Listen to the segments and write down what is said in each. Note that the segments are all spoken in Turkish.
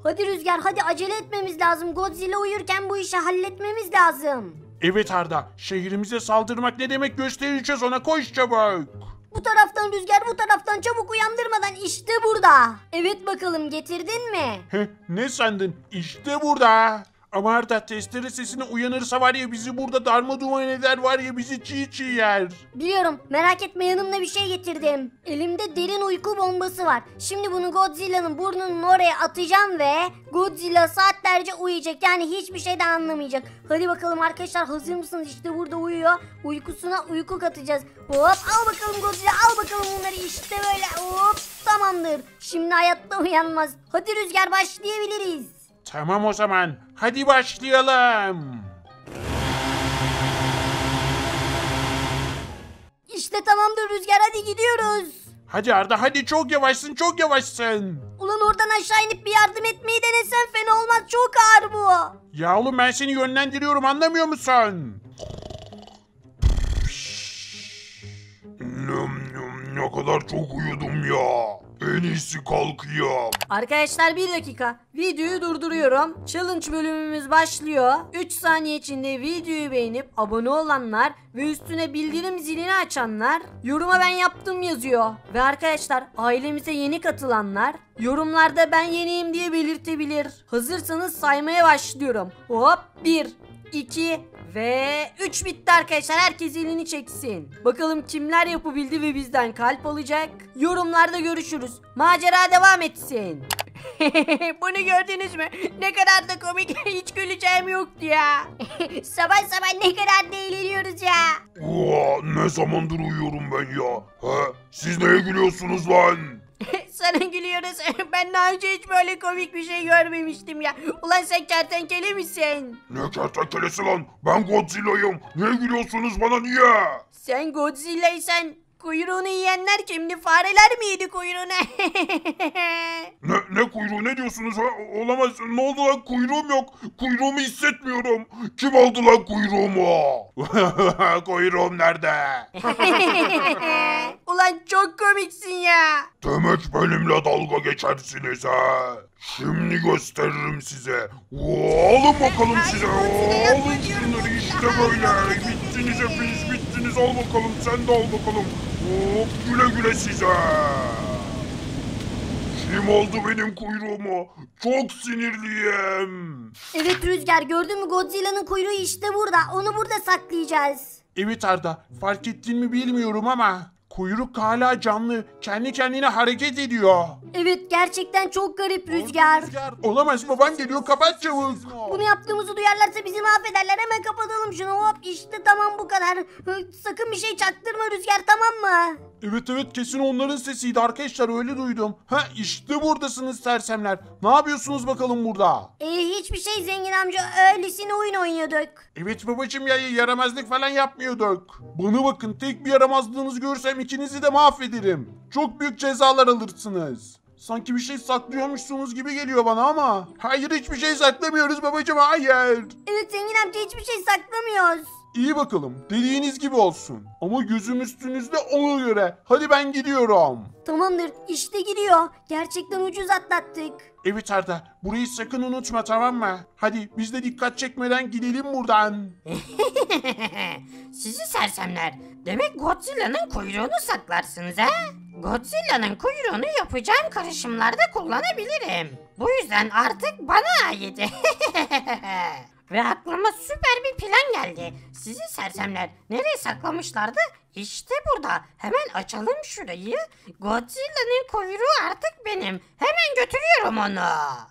Hadi Rüzgar, hadi acele etmemiz lazım. Godzilla uyurken bu işi halletmemiz lazım. Evet Arda, şehrimize saldırmak ne demek göstereceğiz ona, koş çabuk. Bu taraftan Rüzgar, bu taraftan, çabuk uyandırmadan, işte burada. Evet bakalım, getirdin mi? Ne sandın? İşte burada. Ama Arda, testere sesine uyanırsa var ya bizi burada darmadağın eder, var ya bizi çiğ çiğ yer. Biliyorum, merak etme, yanımda bir şey getirdim. Elimde derin uyku bombası var. Şimdi bunu Godzilla'nın burnunun oraya atacağım ve Godzilla saatlerce uyuyacak. Yani hiçbir şeyden anlamayacak. Hadi bakalım arkadaşlar, hazır mısınız? İşte burada uyuyor. Uykusuna uyku katacağız. Hop, al bakalım Godzilla, al bakalım bunları, işte böyle. Hop, tamamdır. Şimdi hayatta uyanmaz. Hadi Rüzgar, başlayabiliriz. Tamam o zaman, hadi başlayalım. İşte tamamdır Rüzgar, hadi gidiyoruz. Hadi Arda, hadi, çok yavaşsın, çok yavaşsın. Ulan oradan aşağı inip bir yardım etmeyi denesen fena olmaz, çok ağır bu. Ya oğlum, ben seni yönlendiriyorum, anlamıyor musun? Ne kadar çok uyudum ya. En iyisi kalkayım. Arkadaşlar bir dakika, videoyu durduruyorum. Challenge bölümümüz başlıyor. 3 saniye içinde videoyu beğenip abone olanlar ve üstüne bildirim zilini açanlar yoruma ben yaptım yazıyor. Ve arkadaşlar, ailemize yeni katılanlar yorumlarda ben yeniyim diye belirtebilir. Hazırsanız saymaya başlıyorum. Hop, 1, 2 ve 3 bitti arkadaşlar. Herkes elini çeksin. Bakalım kimler yapabildi ve bizden kalp alacak. Yorumlarda görüşürüz. Macera devam etsin. Bunu gördünüz mü? Ne kadar da komik. Hiç güleceğim yoktu ya. Sabah sabah ne kadar da eğleniyoruz ya. Ne zamandır uyuyorum ben ya. Siz neye gülüyorsunuz lan? Sana gülüyoruz. Ben daha önce hiç böyle komik bir şey görmemiştim ya. Ulan sen kertenkele misin? Ne kertenkelesi lan? Ben Godzilla'yım. Niye gülüyorsunuz bana, niye? Sen Godzilla'ysan kuyruğunu yiyenler kimdi? Fareler mi yedi kuyruğunu? Ne kuyruğu, ne diyorsunuz? Olamaz. Ne oldu lan? Kuyruğum yok. Kuyruğumu hissetmiyorum. Kim aldı lan kuyruğumu? Kuyruğum nerede? Ulan çok komiksin ya. Demek benimle dalga geçersiniz ha. Şimdi gösteririm size. Alın bakalım size. Alın şunları, işte böyle. Bittiniz hepiniz, bittiniz. Al bakalım, sen de al bakalım. Hop, güle güle size. Kim aldı benim kuyruğumu? Çok sinirliyim. Evet Rüzgar, gördün mü, Godzilla'nın kuyruğu işte burada. Onu burada saklayacağız. Evet Arda, fark ettin mi bilmiyorum ama kuyruk hala canlı, kendi kendine hareket ediyor. Evet, gerçekten çok garip Rüzgar. Olamaz, baban geliyor, kapat çabuk. Bunu yaptığımızı duyarlarsa bizi mahvederler. Hemen kapatalım şunu. Hop, işte tamam, bu kadar. Sakın bir şey çaktırma Rüzgar, tamam mı? Evet, kesin onların sesiydi arkadaşlar, öyle duydum. İşte buradasınız sersemler. Ne yapıyorsunuz bakalım burada? Hiçbir şey zengin amca, öylesine oyun oynuyorduk. Evet babacım ya, yaramazlık falan yapmıyorduk. Bana bakın, tek bir yaramazlığınızı görsem ikinizi de mahvederim. Çok büyük cezalar alırsınız. Sanki bir şey saklıyormuşsunuz gibi geliyor bana ama. Hayır, hiçbir şey saklamıyoruz babacım, hayır. Evet zengin amca, hiçbir şey saklamıyoruz. İyi bakalım, dediğiniz gibi olsun. Ama gözüm üstünüzde, ona göre. Hadi ben gidiyorum. Tamamdır, işte gidiyor. Gerçekten ucuz atlattık. Evet Arda, burayı sakın unutma, tamam mı? Hadi biz de dikkat çekmeden gidelim buradan. Sizi sersemler. Demek Godzilla'nın kuyruğunu saklarsınız ha? Godzilla'nın kuyruğunu yapacağım karışımlarda kullanabilirim. Bu yüzden artık bana ait. Ve aklıma süper bir plan geldi. Sizi sersemler nereye saklamışlardı? İşte burada. Hemen açalım şurayı. Godzilla'nın kuyruğu artık benim. Hemen götürüyorum onu.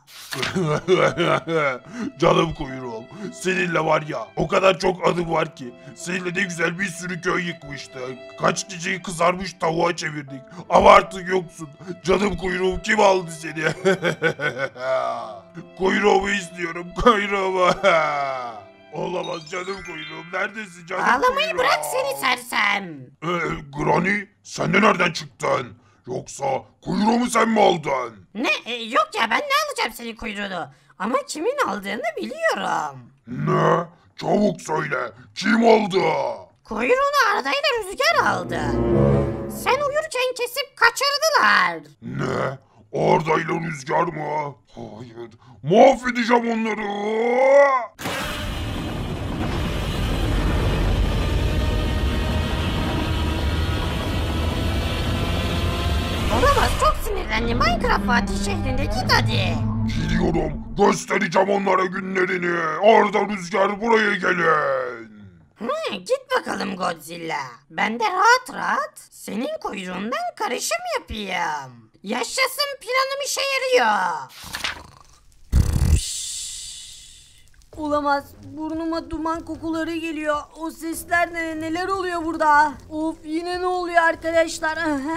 Canım kuyruğum. Seninle var ya, o kadar çok adım var ki. Seninle de güzel bir sürü köy yıkmıştık. Kaç geceyi kızarmış tavuğa çevirdik. Ama artık yoksun. Canım kuyruğum, kim aldı seni? Kuyruğumu istiyorum, kuyruğumu. Olamaz canım kuyruğum, neredesin canım Ağlamayı kuyruğum? bırak seni sersem. Granny, sen de nereden çıktın? Yoksa kuyruğumu sen mi aldın? Ne? Yok ya, ben ne alacağım senin kuyruğunu? Ama kimin aldığını biliyorum. Ne? Çabuk söyle, kim aldı? Kuyruğunu Arda ile Rüzgar aldı. Sen uyurken kesip kaçırdılar. Ne? Arda ile Rüzgar mı? Hayır. Mahvedeceğim onları. Olamaz, çok sinirlendim. Minecraft Fatih şehrinde git hadi. Gidiyorum. Göstereceğim onlara günlerini. Arda, Rüzgar buraya gelin. Git bakalım Godzilla. Ben de rahat rahat senin kuyruğundan karışım yapayım. Yaşasın, planım işe yarıyor. Olamaz. Burnuma duman kokuları geliyor. O sesler neler oluyor burada? Of, yine ne oluyor arkadaşlar?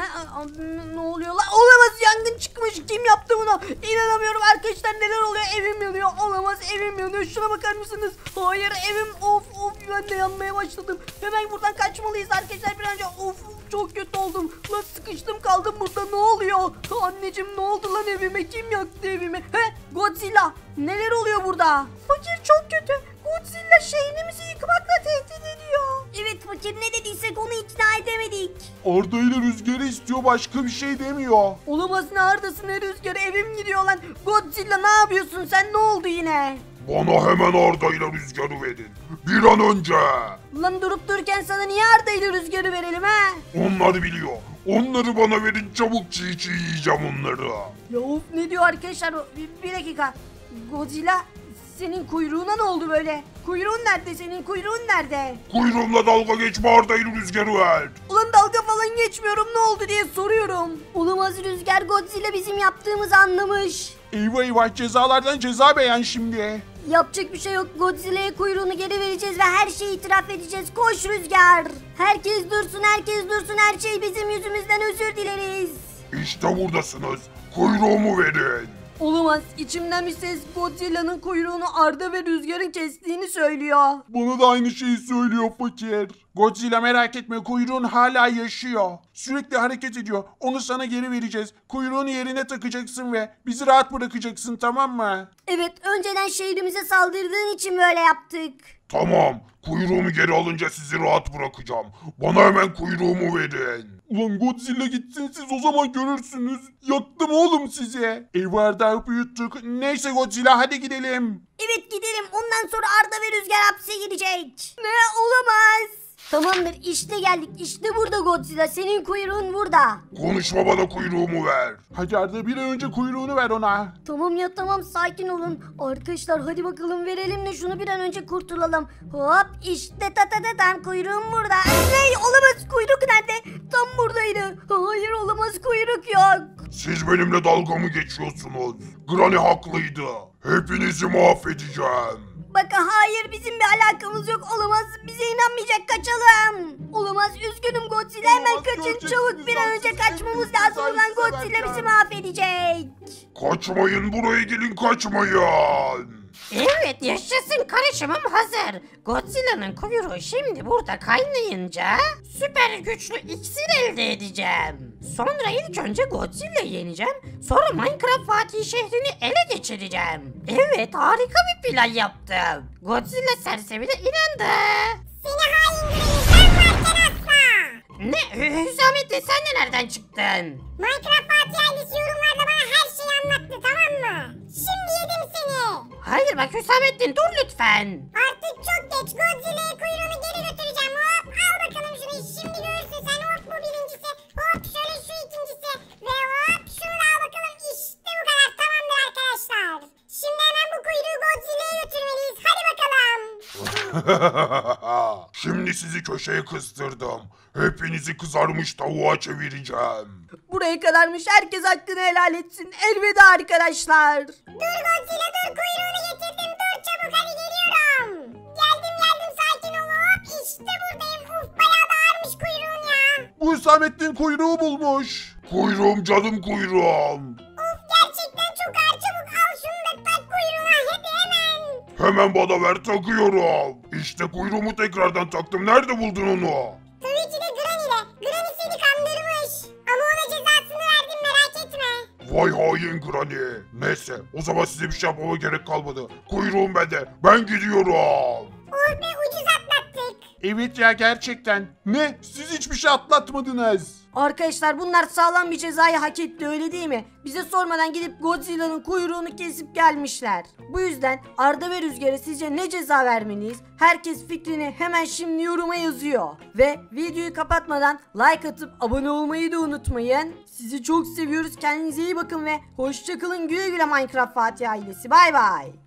Ne oluyor lan? Olamaz, yangın çıkmış. Kim yaptı bunu? İnanamıyorum arkadaşlar, neler oluyor? Evim yanıyor. Olamaz, evim yanıyor. Şuna bakar mısınız? Hayır, evim of ben de yanmaya başladım. Hemen buradan kaçmalıyız arkadaşlar bir an önce. Of, çok kötü oldum. Lan sıkıştım kaldım burada, ne oluyor? Anneciğim, ne oldu lan evime? Kim yaktı evimi? Godzilla, neler oluyor burada? Fakir çok kötü. Godzilla şehrimizi yıkmakla tehdit ediyor. Evet fakir, ne dediysek onu ikna edemedik. Arda ile Rüzgar'ı istiyor, başka bir şey demiyor. Olamaz, ne Arda'sı ne Rüzgar'ı, evim gidiyor lan. Godzilla, ne yapıyorsun sen, ne oldu yine? Bana hemen Arda ile Rüzgar'ı verin. Bir an önce. Lan durup dururken sana niye Arda ile Rüzgar'ı verelim ha? Onlar biliyor. Onları bana verin, çabuk çiğ çiğ yiyeceğim onları. Ya of, ne diyor arkadaşlar? Bir dakika. Godzilla, senin kuyruğuna ne oldu böyle? Kuyruğun nerede senin? Kuyruğun nerede? Kuyruğumla dalga geçme, Arda ile Rüzgar'ı ver. Ulan dalga falan geçmiyorum, ne oldu diye soruyorum. Olamaz, Rüzgar Godzilla bizim yaptığımızı anlamış. Eyvah eyvah, cezalardan ceza beğen şimdi. Yapacak bir şey yok. Godzilla'ya kuyruğunu geri vereceğiz ve her şeyi itiraf edeceğiz. Koş Rüzgar. Herkes dursun, herkes dursun. Her şey bizim yüzümüzden, özür dileriz. İşte buradasınız. Kuyruğumu verin. Olamaz. İçimden bir ses Godzilla'nın kuyruğunu Arda ve Rüzgar'ın kestiğini söylüyor. Bana da aynı şeyi söylüyor fakir. Godzilla, merak etme, kuyruğun hala yaşıyor. Sürekli hareket ediyor. Onu sana geri vereceğiz. Kuyruğunu yerine takacaksın ve bizi rahat bırakacaksın, tamam mı? Evet, önceden şehrimize saldırdığın için böyle yaptık. Tamam. Kuyruğumu geri alınca sizi rahat bırakacağım. Bana hemen kuyruğumu verin. Ulan Godzilla gitsin, siz o zaman görürsünüz. Yaktım oğlum sizi. Eyvah, büyüttük. Neyse Godzilla, hadi gidelim. Evet, gidelim. Ondan sonra Arda ve Rüzgar hapse girecek. Ne? Olamaz. Tamamdır, işte geldik. İşte burada Godzilla. Senin kuyruğun burada. Konuşma, bana kuyruğumu ver. Hadi Arda, bir an önce kuyruğunu ver ona. Tamam ya, tamam, sakin olun. Arkadaşlar hadi bakalım, verelim de şunu bir an önce kurtulalım. Hop, işte tam kuyruğum burada. Ne? Olamaz, kuyruk nerede? Tam buradaydı. Hayır, olamaz, kuyruk yok. Siz benimle dalga mı geçiyorsunuz? Granny haklıydı. Hepinizi mahvedeceğim. Bakın, hayır, bizim bir alakamız yok. Olamaz, bize inanmayacak, kaçalım. Olamaz, üzgünüm Godzilla, hemen Olamaz, kaçın görecek çabuk, bizi, bir an önce artık kaçmamız hepimiz lazım. Ulan bizi Godzilla severken. bizi mahvedecek. Kaçmayın, buraya gelin, kaçmayın. Evet, yaşasın, karışımım hazır. Godzilla'nın kuyruğu şimdi burada kaynayınca süper güçlü iksir elde edeceğim. Sonra ilk önce Godzilla'yı yeneceğim. Sonra Minecraft Fatih şehrini ele geçireceğim. Evet, harika bir plan yaptım. Godzilla sersemi de inandı. Seni hain Granny, sen varken asla. Ne? Hüsamettin, sen de nereden çıktın? Minecraft Fatih ailesi yorumlarda bana her şeyi anlattı, tamam mı? Şimdi yedim seni. Hayır bak Hüsamettin, dur lütfen. Artık çok geç, Godzilla'ya kuyruğunu geri götüreceğim. Hop, al bakalım şunu, şimdi görürsün sen. Hop, bu birincisi. Hop, şöyle şu ikincisi. Ve hop, şunu da al bakalım. İşte bu kadar, tamamdır arkadaşlar. Şimdi hemen bu kuyruğu Godzilla'ya götürmeliyiz. Hadi bakalım. Şimdi sizi köşeye kıstırdım. Hepinizi kızarmış tavuğa çevireceğim. Buraya kadarmış, herkes hakkını helal etsin. Elveda arkadaşlar. Dur Godzilla, dur, kuyruğunu getirdim. Dur çabuk, hadi geliyorum. Geldim, sakin ol. Hop, işte buradayım. Uf, bayağı da ağırmış kuyruğun ya. Bu Hüsamettin kuyruğu bulmuş. Kuyruğum, canım kuyruğum. Of, gerçekten çok ağır, çabuk al şunu da tak kuyruğuna, hadi hemen. Hemen bana ver, takıyorum. İşte kuyruğumu tekrardan taktım. Nerede buldun onu? Tabii ki de Granny ile. Granny seni kandırmış. Ama ona cezasını verdim, merak etme. Vay hain Granny. Neyse, o zaman size bir şey yapmama gerek kalmadı. Kuyruğum bende. Ben gidiyorum. Oh be, ucuz atlattık. Evet ya, gerçekten. Ne? Siz hiçbir şey atlatmadınız. Arkadaşlar bunlar sağlam bir cezayı hak etti, öyle değil mi? Bize sormadan gidip Godzilla'nın kuyruğunu kesip gelmişler. Bu yüzden Arda ve Rüzgar'a sizce ne ceza vermeliyiz? Herkes fikrini hemen şimdi yoruma yazıyor. Ve videoyu kapatmadan like atıp abone olmayı da unutmayın. Sizi çok seviyoruz. Kendinize iyi bakın ve hoşça kalın. Güle güle Minecraft Fatih ailesi. Bay bay.